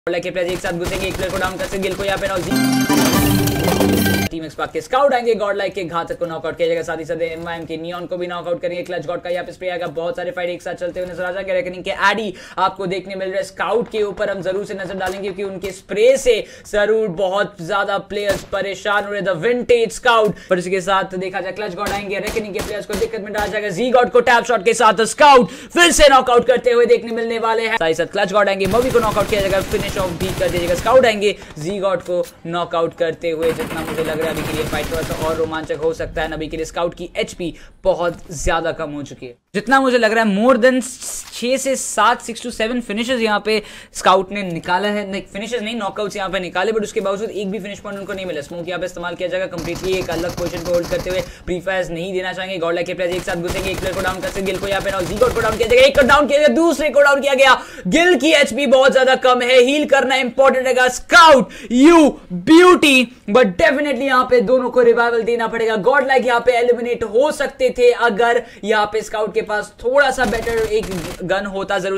के प्लेयर एक साथ घुसेंगे, एक प्लेयर को डाउन करके गिल को यहाँ पे टीम एक्सपार्क के स्काउट आएंगे, गॉड लाइक के घातक को नॉकआउट किया जाएगा, साथ ही साथ एनवाईएम के नियॉन को भी नॉकआउट करेंगे। क्लच गॉड का यहाँ पे स्प्रे आएगा, बहुत सारे फाइट एक साथ चलते हुए नजर आ जाएंगे। रेकनिंग के एडी आपको देखने मिल रहा है। स्काउट के ऊपर हम जरूर से नजर डालेंगे क्योंकि उनके स्प्रे से जरूर बहुत ज्यादा प्लेयर्स परेशान हो रहे। द विंटेज स्काउट पर इसके साथ देखा जाए क्लच गॉड आएंगे, रेकनिंग के प्लेयर्स को दिक्कत में डाला जाएगा। जी गॉड को टैप शॉट के साथ स्काउट फिर से नॉकआउट करते हुए देखने मिलने वाले हैं। साथ ही साथ क्लच गॉड आएंगे, मोबी को नॉकआउट किया जाएगा, फिनिश ऑफ भी कर दिया जाएगा। स्काउट आएंगे, जी गॉड को नॉकआउट करते हुए। जितना मुझे लग रहा है अभी के लिए फाइट थोड़ा सा और रोमांचक हो सकता है। अभी के लिए स्काउट की एचपी बहुत ज्यादा कम हो चुकी है। जितना मुझे लग रहा है मोर देन 6 से 7 6 to 7 फिनिशेस यहाँ पे स्काउट ने निकाला है। फिनिशेस नहीं, नॉकआउट्स यहाँ पे निकाले, बट उसके बावजूद एक भी फिनिश पॉइंट उनको नहीं मिला। स्मोक यहाँ पे इस्तेमाल किया जाएगा कंप्लीटली एक अलग पोजीशन को होल्ड करते हुए। प्रीफायर्स नहीं देना चाहेंगे। गॉड के प्लेयर एक साथ घुसेंगे, एक प्लेयर को डाउन करते गिल को यहाँ पे जी गॉड को डाउन किया जाएगा, एक को डाउन किया गया, दूसरे को डाउन किया गया। गिल की एचपी बहुत ज्यादा कम है, हील करना इंपॉर्टेंट है। Scout you beauty, but definitely यहाँ पे दोनों को रिवाइवल देना पड़ेगा। गॉड लाइक यहाँ पे एलिमिनेट हो सकते थे अगर यहाँ पे स्काउट के पास थोड़ा सा बेटर एक गन होता। जरूर